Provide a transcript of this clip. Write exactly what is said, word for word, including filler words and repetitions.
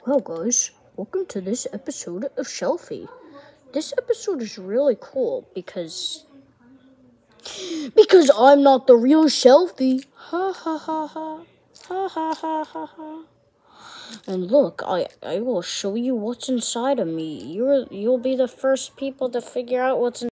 Well, guys, welcome to this episode of Shelfy. This episode is really cool because because I'm not the real Shelfy. Ha ha ha ha. Ha ha ha ha ha. And look, I I will show you what's inside of me. You're you'll be the first people to figure out what's in